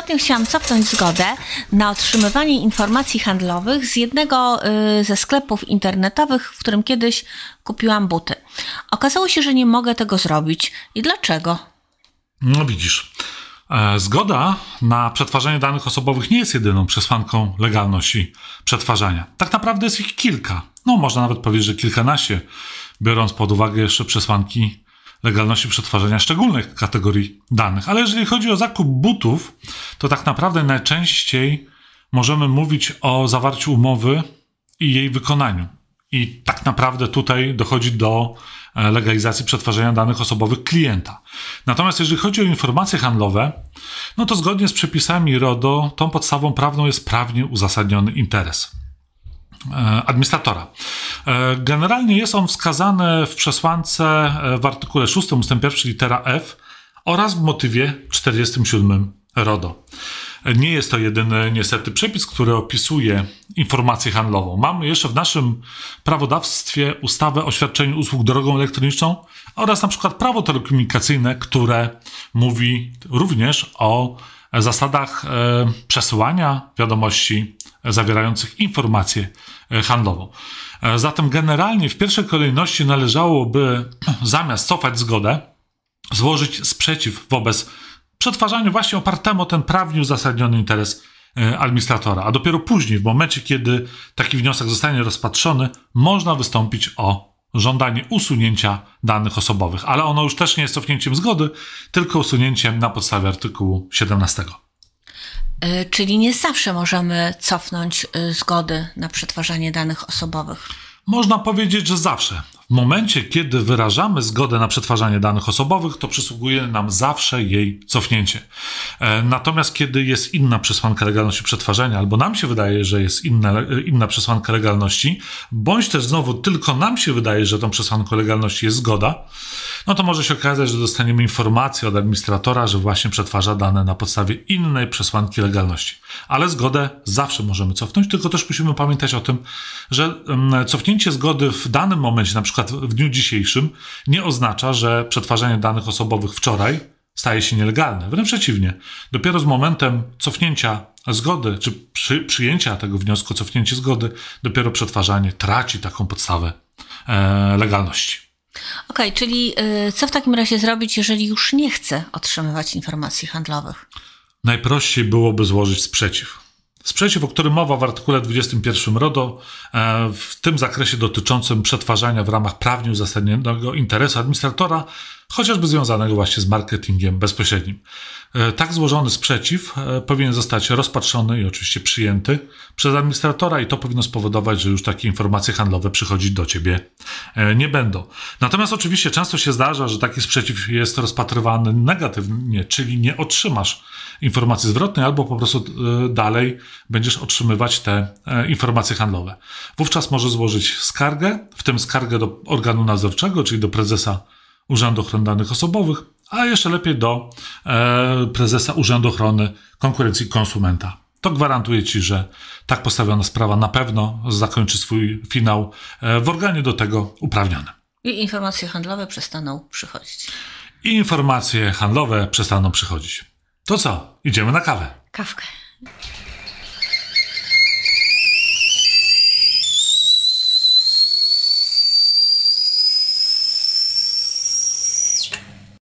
Ostatnio chciałam cofnąć zgodę na otrzymywanie informacji handlowych z jednego ze sklepów internetowych, w którym kiedyś kupiłam buty. Okazało się, że nie mogę tego zrobić. I dlaczego? No widzisz, zgoda na przetwarzanie danych osobowych nie jest jedyną przesłanką legalności przetwarzania. Tak naprawdę jest ich kilka. No można nawet powiedzieć, że kilkanaście, biorąc pod uwagę jeszcze przesłanki legalności przetwarzania szczególnych kategorii danych. Ale jeżeli chodzi o zakup butów, to tak naprawdę najczęściej możemy mówić o zawarciu umowy i jej wykonaniu. I tak naprawdę tutaj dochodzi do legalizacji przetwarzania danych osobowych klienta. Natomiast jeżeli chodzi o informacje handlowe, no to zgodnie z przepisami RODO tą podstawą prawną jest prawnie uzasadniony interes administratora. Generalnie jest on wskazany w przesłance w artykule 6 ust. 1 litera F oraz w motywie 47 RODO. Nie jest to jedyny niestety przepis, który opisuje informację handlową. Mamy jeszcze w naszym prawodawstwie ustawę o świadczeniu usług drogą elektroniczną oraz na przykład prawo telekomunikacyjne, które mówi również o zasadach przesyłania wiadomości zawierających informację handlową. Zatem generalnie w pierwszej kolejności należałoby zamiast cofać zgodę, złożyć sprzeciw wobec przetwarzania właśnie opartemu o ten prawnie uzasadniony interes administratora. A dopiero później, w momencie, kiedy taki wniosek zostanie rozpatrzony, można wystąpić o żądanie usunięcia danych osobowych. Ale ono już też nie jest cofnięciem zgody, tylko usunięciem na podstawie artykułu 17. Czyli nie zawsze możemy cofnąć zgody na przetwarzanie danych osobowych. Można powiedzieć, że zawsze. W momencie, kiedy wyrażamy zgodę na przetwarzanie danych osobowych, to przysługuje nam zawsze jej cofnięcie. Natomiast kiedy jest inna przesłanka legalności przetwarzania, albo nam się wydaje, że jest inna przesłanka legalności, bądź też znowu tylko nam się wydaje, że tą przesłanką legalności jest zgoda, no to może się okazać, że dostaniemy informację od administratora, że właśnie przetwarza dane na podstawie innej przesłanki legalności. Ale zgodę zawsze możemy cofnąć, tylko też musimy pamiętać o tym, że cofnięcie zgody w danym momencie, na przykład w dniu dzisiejszym, nie oznacza, że przetwarzanie danych osobowych wczoraj staje się nielegalne. Wręcz przeciwnie. Dopiero z momentem cofnięcia zgody, czy przyjęcia tego wniosku o cofnięcie zgody, dopiero przetwarzanie traci taką podstawę legalności. Okej, czyli co w takim razie zrobić, jeżeli już nie chcę otrzymywać informacji handlowych? Najprościej byłoby złożyć sprzeciw. Sprzeciw, o którym mowa w artykule 21 RODO, w tym zakresie dotyczącym przetwarzania w ramach prawnie uzasadnionego interesu administratora, chociażby związanego właśnie z marketingiem bezpośrednim. Tak złożony sprzeciw powinien zostać rozpatrzony i oczywiście przyjęty przez administratora i to powinno spowodować, że już takie informacje handlowe przychodzić do ciebie nie będą. Natomiast oczywiście często się zdarza, że taki sprzeciw jest rozpatrywany negatywnie, czyli nie otrzymasz informacji zwrotnej albo po prostu dalej będziesz otrzymywać te informacje handlowe. Wówczas możesz złożyć skargę, w tym skargę do organu nadzorczego, czyli do prezesa Urzędu Ochrony Danych Osobowych, a jeszcze lepiej do prezesa Urzędu Ochrony Konkurencji i Konsumenta. To gwarantuje ci, że tak postawiona sprawa na pewno zakończy swój finał w organie do tego uprawnionym. I informacje handlowe przestaną przychodzić. I informacje handlowe przestaną przychodzić. To co? Idziemy na kawę. Kawkę.